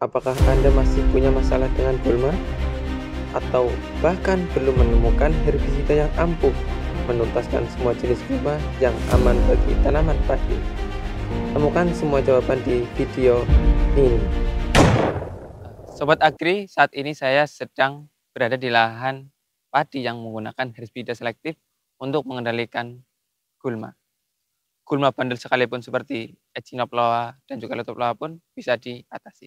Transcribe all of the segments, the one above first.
Apakah Anda masih punya masalah dengan gulma? Atau bahkan belum menemukan herbisida yang ampuh menuntaskan semua jenis gulma yang aman bagi tanaman padi? Temukan semua jawaban di video ini. Sobat Agri, saat ini saya sedang berada di lahan padi yang menggunakan herbisida selektif untuk mengendalikan gulma. Gulma bandel sekalipun seperti Echinoploa dan juga Leucoploa pun bisa diatasi.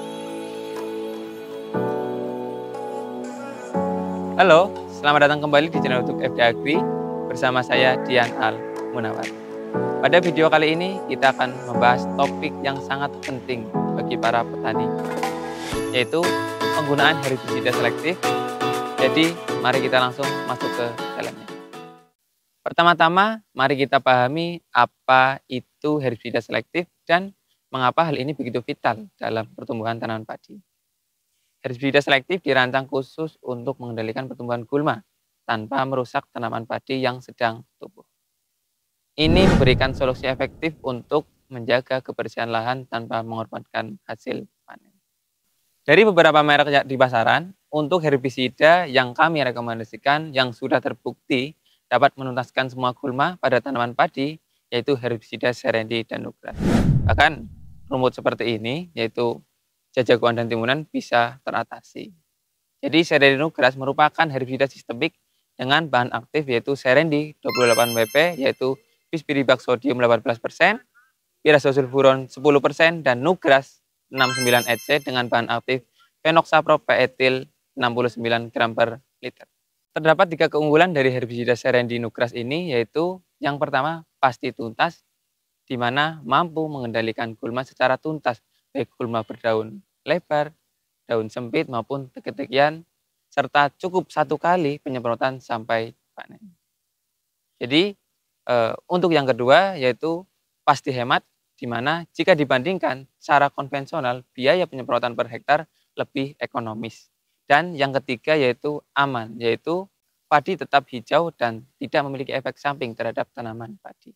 Halo, selamat datang kembali di channel YouTube FD Agri bersama saya Dian Al Munawar. Pada video kali ini kita akan membahas topik yang sangat penting bagi para petani, yaitu penggunaan herbisida selektif. Jadi mari kita langsung masuk ke dalamnya. Pertama-tama mari kita pahami apa itu herbisida selektif dan mengapa hal ini begitu vital dalam pertumbuhan tanaman padi. Herbisida selektif dirancang khusus untuk mengendalikan pertumbuhan gulma tanpa merusak tanaman padi yang sedang tumbuh. Ini memberikan solusi efektif untuk menjaga kebersihan lahan tanpa mengorbankan hasil panen. Dari beberapa merek di pasaran, untuk herbisida yang kami rekomendasikan yang sudah terbukti dapat menuntaskan semua gulma pada tanaman padi, yaitu herbisida Serendi dan Nugras. Bahkan rumput seperti ini, yaitu jajagoan dan timunan, bisa teratasi. Jadi Serendi Nugras merupakan herbisida sistemik dengan bahan aktif yaitu Serendi 28 pp, yaitu bispiribaksodium 18%, pirazosulfuron 10%, dan Nugras 69 EC dengan bahan aktif phenoxapropeetil 69 gram per liter. Terdapat 3 keunggulan dari herbisida Serendi Nugras ini, yaitu yang pertama pasti tuntas, di mana mampu mengendalikan gulma secara tuntas, baik gulma berdaun lebar, daun sempit maupun teki-tekian, serta cukup 1 kali penyemprotan sampai panen. Jadi untuk yang kedua yaitu pasti hemat, di mana jika dibandingkan secara konvensional biaya penyemprotan per hektar lebih ekonomis. Dan yang ketiga yaitu aman, yaitu padi tetap hijau dan tidak memiliki efek samping terhadap tanaman padi.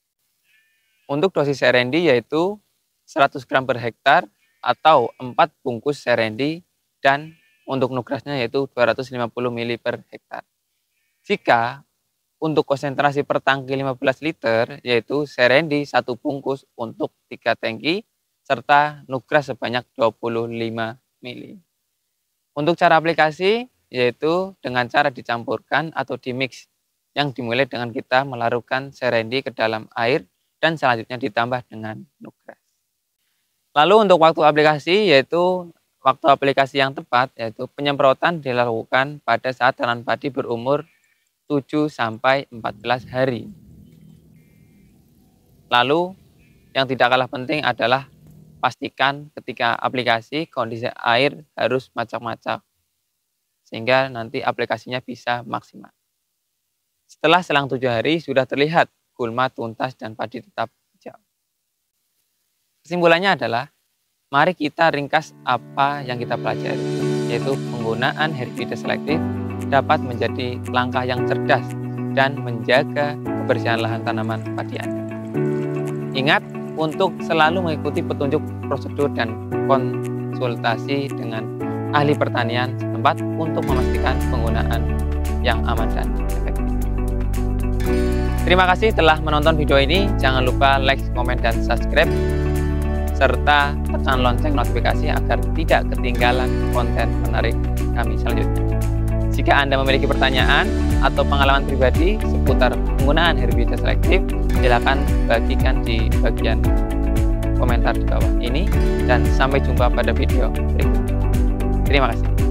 Untuk dosis Serendi yaitu 100 gram per hektar atau 4 bungkus Serendi, dan untuk Nugrasnya yaitu 250 ml per hektar. Jika untuk konsentrasi per tangki 15 liter yaitu Serendi 1 bungkus untuk 3 tangki serta Nugras sebanyak 25 ml. Untuk cara aplikasi yaitu dengan cara dicampurkan atau dimix, yang dimulai dengan kita melarutkan Serendi ke dalam air dan selanjutnya ditambah dengan Nugras. Lalu untuk waktu aplikasi yaitu waktu aplikasi yang tepat yaitu penyemprotan dilakukan pada saat tanaman padi berumur 7 sampai 14 hari. Lalu yang tidak kalah penting adalah pastikan ketika aplikasi kondisi air harus macak-macak sehingga nanti aplikasinya bisa maksimal. Setelah selang 7 hari sudah terlihat gulma tuntas dan padi tetap hijau. Kesimpulannya adalah mari kita ringkas apa yang kita pelajari, yaitu penggunaan herbisida selektif dapat menjadi langkah yang cerdas dan menjaga kebersihan lahan tanaman padi Anda. Ingat untuk selalu mengikuti petunjuk prosedur dan konsultasi dengan ahli pertanian setempat untuk memastikan penggunaan yang aman dan efektif. Terima kasih telah menonton video ini. Jangan lupa like, komen, dan subscribe, serta tekan lonceng notifikasi agar tidak ketinggalan konten menarik kami selanjutnya. Jika Anda memiliki pertanyaan atau pengalaman pribadi seputar penggunaan herbisida selektif, silakan bagikan di bagian komentar di bawah ini, dan sampai jumpa pada video berikutnya. Terima kasih.